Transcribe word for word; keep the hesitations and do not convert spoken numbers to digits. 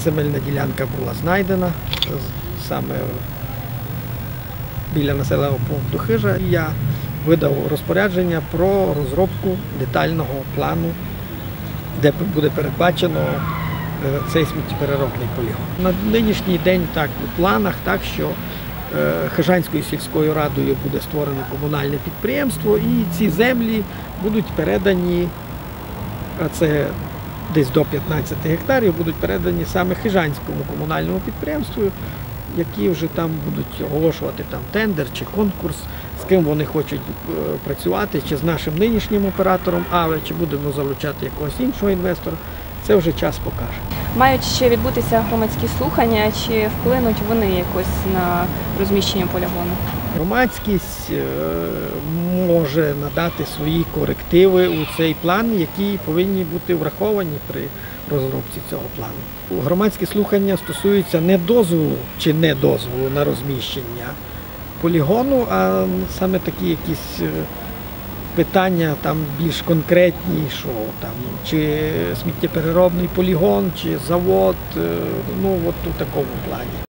земельна ділянка була знайдена саме біля населеного пункту Хижа. І я видав розпорядження про розробку детального плану, де буде передбачено цей сміттєпереробний полігон. На нинішній день так у планах, так що Хижанською сільською радою буде створено комунальне підприємство, і ці землі будуть передані, а це десь до п'ятнадцяти гектарів, будуть передані саме Хижанському комунальному підприємству, які вже там будуть оголошувати там тендер чи конкурс, з ким вони хочуть працювати, чи з нашим нинішнім оператором, але чи будемо залучати якогось іншого інвестора, це вже час покаже. Мають ще відбутися громадські слухання, чи вплинуть вони якось на розміщення полігону? Громадськість може надати свої корективи у цей план, які повинні бути враховані при розробці цього плану. Громадські слухання стосуються не дозволу чи не дозволу на розміщення полігону, а саме такі якісь питання там більш конкретні, що там чи сміттєпереробний полігон, чи завод, ну от у такому плані.